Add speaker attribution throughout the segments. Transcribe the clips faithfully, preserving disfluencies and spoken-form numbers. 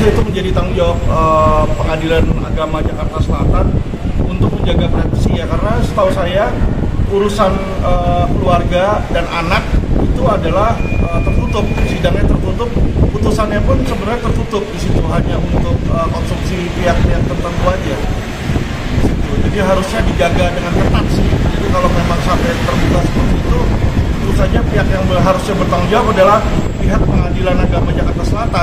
Speaker 1: itu menjadi tanggung jawab uh, Pengadilan Agama Jakarta Selatan untuk menjaga privasi ya, karena setahu saya urusan uh, keluarga dan anak itu adalah uh, tertutup, sidangnya tertutup, putusannya pun sebenarnya tertutup di situ, hanya untuk uh, konsumsi pihak-pihak tertentu aja. Di situ. Jadi harusnya dijaga dengan ketat sih. Jadi kalau memang sampai terbuka seperti itu, tentu saja pihak yang harusnya bertanggung jawab adalah pihak Pengadilan Agama Jakarta Selatan,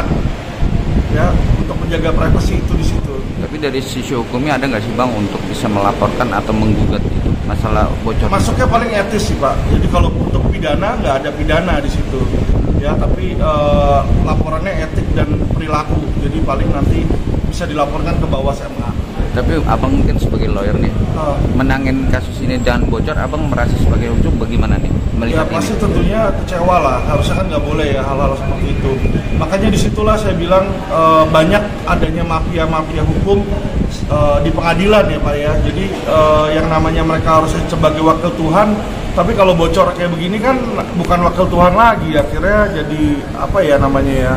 Speaker 1: ya, untuk menjaga privasi itu di situ.
Speaker 2: Tapi dari sisi hukumnya ada nggak sih Bang untuk bisa melaporkan atau menggugat itu masalah bocor?
Speaker 1: Masuknya paling etis sih Pak. Jadi kalau untuk pidana nggak ada pidana di situ, ya. Tapi eh, laporannya etik dan perilaku. Jadi paling nanti bisa dilaporkan ke Bawaslu M A.
Speaker 2: Tapi Abang mungkin sebagai lawyer nih, uh, menangin kasus ini dengan bocor, Abang merasa sebagai hukum bagaimana nih melihat
Speaker 1: ya, pasti
Speaker 2: ini?
Speaker 1: tentunya kecewa lah. Harusnya kan nggak boleh ya hal-hal seperti itu. Makanya disitulah saya bilang uh, banyak adanya mafia-mafia hukum uh, di pengadilan ya Pak ya. Jadi uh, yang namanya mereka harus sebagai wakil Tuhan, tapi kalau bocor kayak begini kan bukan wakil Tuhan lagi. Akhirnya jadi apa ya namanya ya?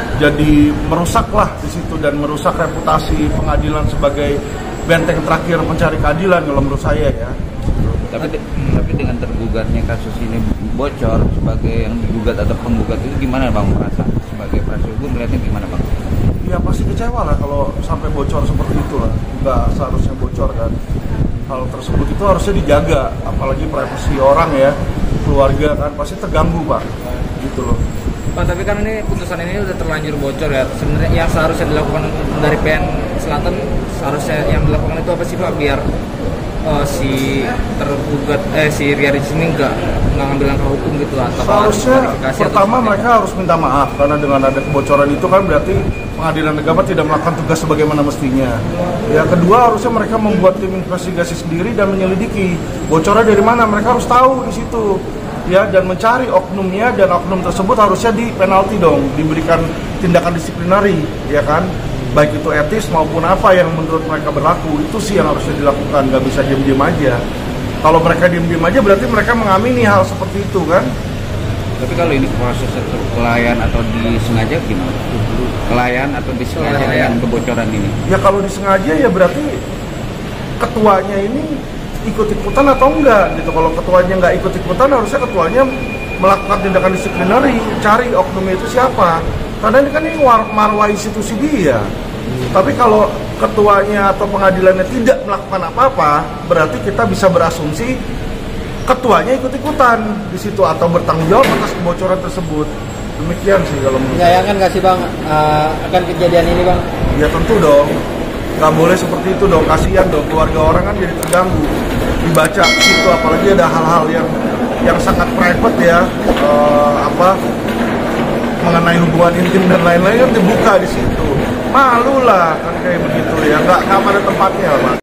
Speaker 1: Jadi merusak lah di situ dan merusak reputasi pengadilan sebagai benteng terakhir mencari keadilan kalau menurut saya ya.
Speaker 2: Tapi tapi dengan tergugatnya kasus ini bocor, sebagai yang digugat atau penggugat itu gimana Bang merasa? Sebagai praktisi hukum melihatnya gimana Bang?
Speaker 1: Ya pasti kecewa lah kalau sampai bocor seperti itu lah. Nggak seharusnya bocor kan. Hal tersebut itu harusnya dijaga, apalagi privasi orang ya, keluarga kan pasti terganggu Pak, gitu loh.
Speaker 3: Pak, tapi kan ini putusan ini udah terlanjur bocor ya. Sebenarnya yang seharusnya dilakukan dari P N Selatan, seharusnya yang dilakukan itu apa sih Pak, biar uh, si tergugat eh si Riyaris ini nggak nggak ngambil langkah hukum gitu, atau
Speaker 1: seharusnya pertama mereka harus minta maaf karena dengan ada kebocoran itu kan berarti Pengadilan Agama tidak melakukan tugas sebagaimana mestinya. Ya, kedua harusnya mereka membuat tim investigasi sendiri dan menyelidiki bocornya dari mana. Mereka harus tahu di situ. Ya, dan mencari oknumnya, dan oknum tersebut harusnya di penalti dong, diberikan tindakan disiplinari, ya kan, baik itu etis maupun apa yang menurut mereka berlaku. Itu sih yang harusnya dilakukan, nggak bisa diem-diem aja. Kalau mereka diem-diem aja berarti mereka mengamini hal seperti itu kan.
Speaker 2: Tapi kalau ini proses kelainan atau disengaja gimana? Kelainan atau disengaja dengan kebocoran ini?
Speaker 1: Ya kalau disengaja ya berarti ketuanya ini ikut-ikutan atau enggak gitu. Kalau ketuanya nggak ikut-ikutan, harusnya ketuanya melakukan tindakan disiplinari, cari oknumnya itu siapa, karena ini kan ini marwah institusi dia. Tapi kalau ketuanya atau pengadilannya tidak melakukan apa-apa, berarti kita bisa berasumsi ketuanya ikut-ikutan di situ atau bertanggung jawab atas kebocoran tersebut. Demikian sih kalau menurut saya.
Speaker 3: Menyayangkan nggak sih Bang uh, akan kejadian ini Bang?
Speaker 1: Ya tentu dong, nggak boleh seperti itu dong, kasihan dong, keluarga orang kan jadi terganggu dibaca situ, apalagi ada hal-hal yang yang sangat private ya, uh, apa mengenai hubungan intim dan lain-lain kan dibuka di situ. Malu lah kan kayak begitu ya, nggak nggak pada tempatnya Pak.